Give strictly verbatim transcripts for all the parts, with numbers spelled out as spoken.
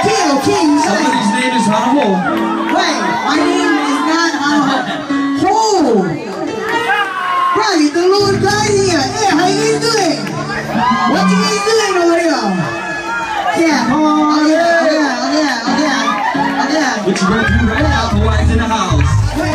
Okay, okay, you say. Somebody's name is Hanaho. Wait, my name is not Hanaho. Ho! Bro, you the little guy here. Hey, how you doing? What you guys doing over here? Yeah, oh, oh yeah, oh yeah, oh yeah, oh yeah, oh yeah. What you gonna do right now? Hawaii's in the house.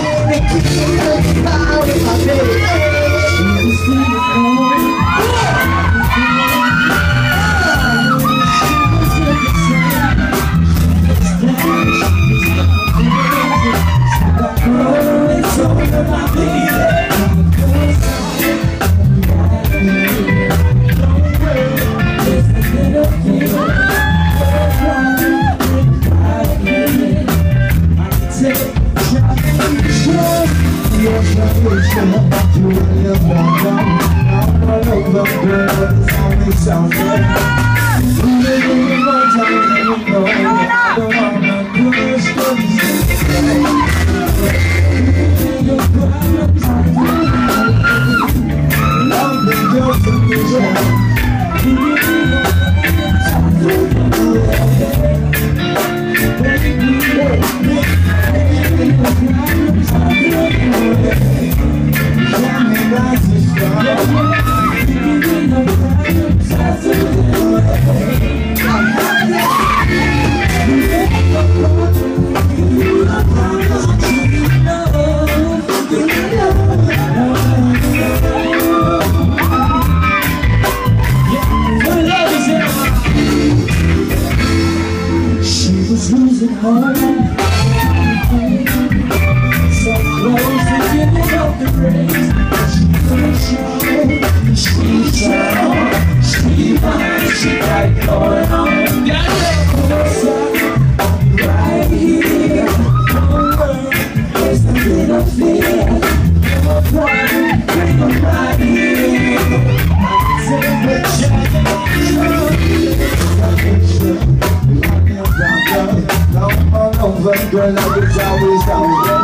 Girl, I was always out there.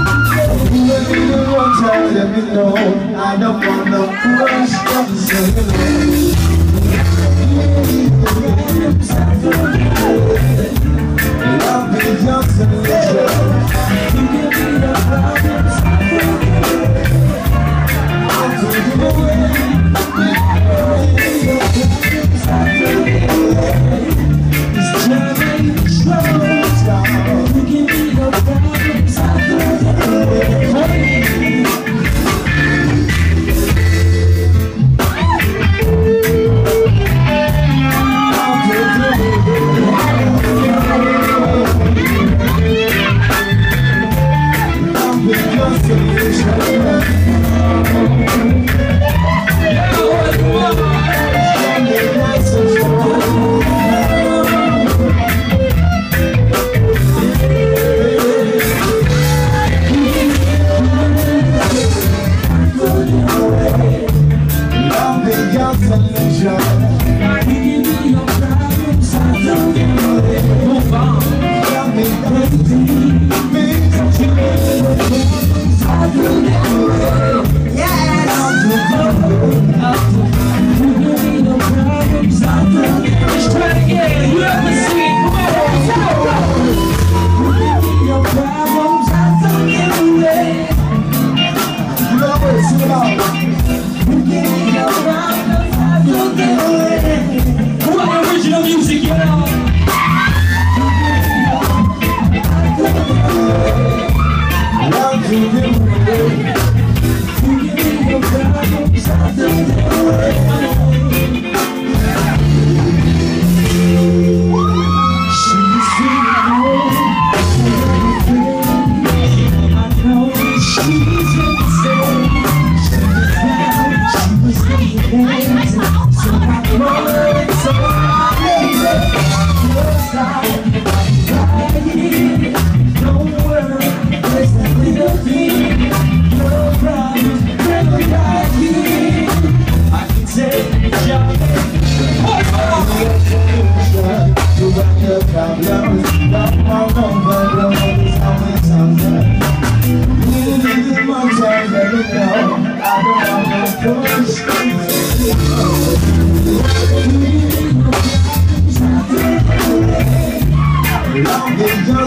Let me know, let me know. I don't want no rush, I'm singing. Love me just a little. You give me the problems. I'll take you away. It's driving me slow.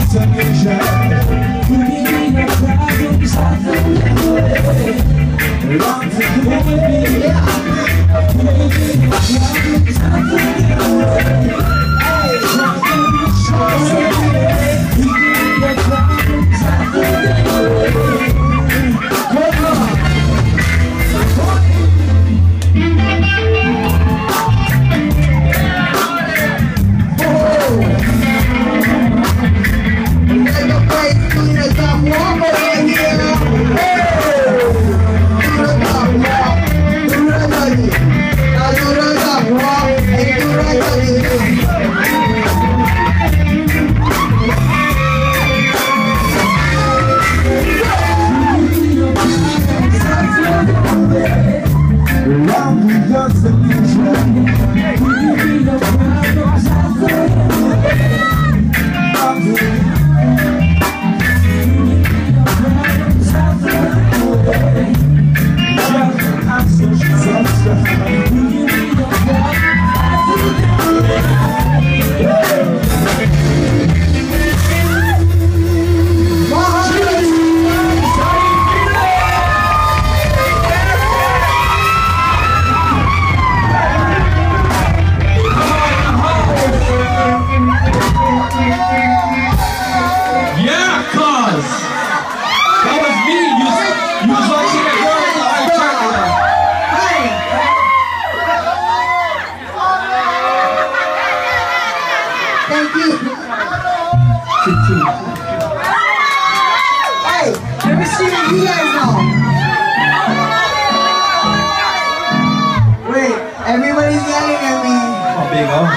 solution. Could it be no problems I don't know? Long to go with me. Could it be no problems I don't know? Hey, long to be sure. Could it be no problems I don't know? Come on. Thank you. Hey, let me see what you guys know. Wait, everybody's yelling at me. Oh, big oh.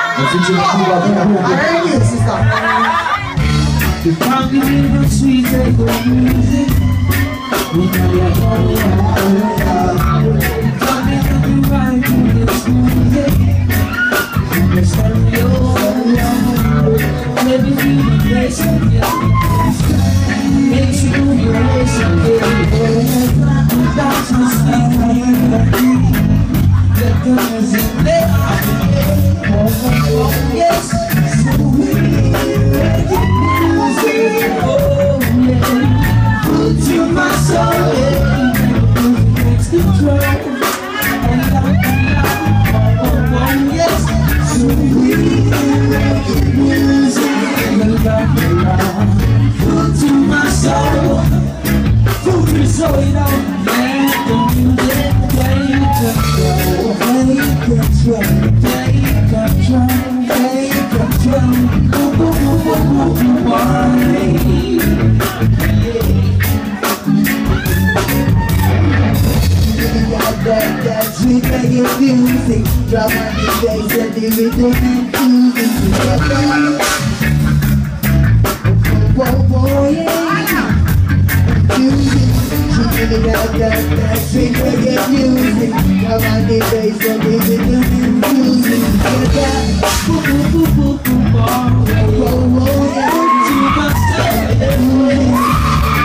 I heard you, sister. You can't give me the sweet type of music. We know you're going to come into the right to this music. Let's turn you on. Let me be the place of you. Makes you move your waist again. Without you speaking, let the music play. Oh, oh, yes. So we make it music. Oh, yeah. Put to my soul, yeah. Takes control. And love, and love. Oh, oh, yes. So we make it music. And love, and love. Put to my soul. Put me so it out. Let the music play control. Play control. Play control. Play control. Boom, boom, boom, boom, boom, boom, boom. That, that sweet reggae music. Drop on the bass and the rhythm infusing together. Whoa, whoa, yeah. Music. She give me that, that, that sweet reggae music. Drop on the bass and the rhythm infusing together. Boom, boom, boom, boom, boom, boom. Whoa, whoa, yeah. To myself.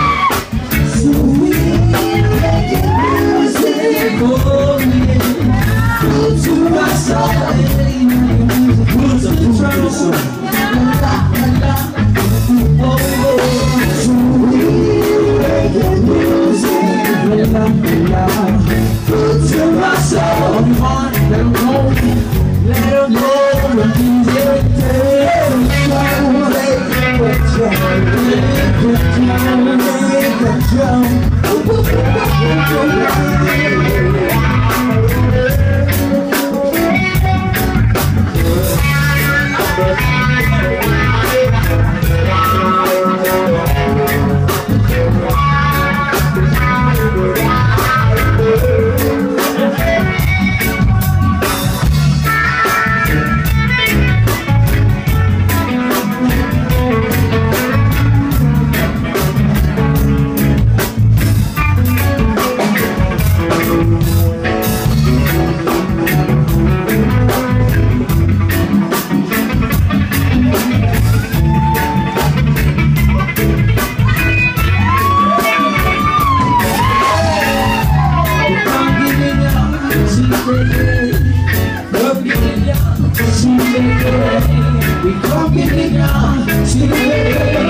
Sweet reggae music. Oh, yeah. Put to my soul. Put to the soul. La, la, la. Oh, oh. Sweet reggae music. La, la, la. Put to my soul. Come on, let 'em go. Let 'em go. Let 'em get it. Take control. Take control. Take control. We can't get it down.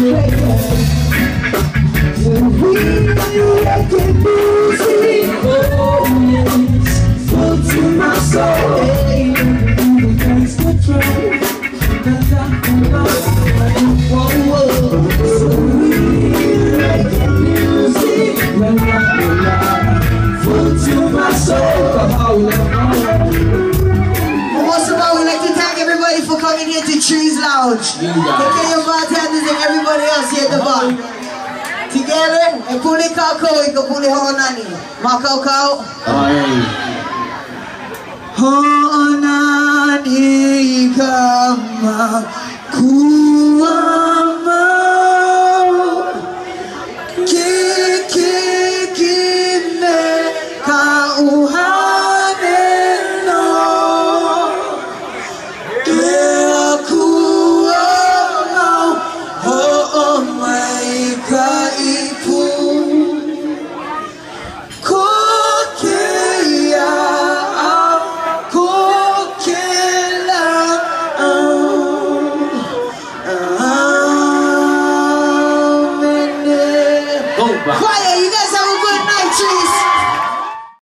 Trees Lounge. Take care of your bartenders and everybody else here at the bar. Together, and pull it kako, you can pull it honani. Makau kau. Honani kama kuwa.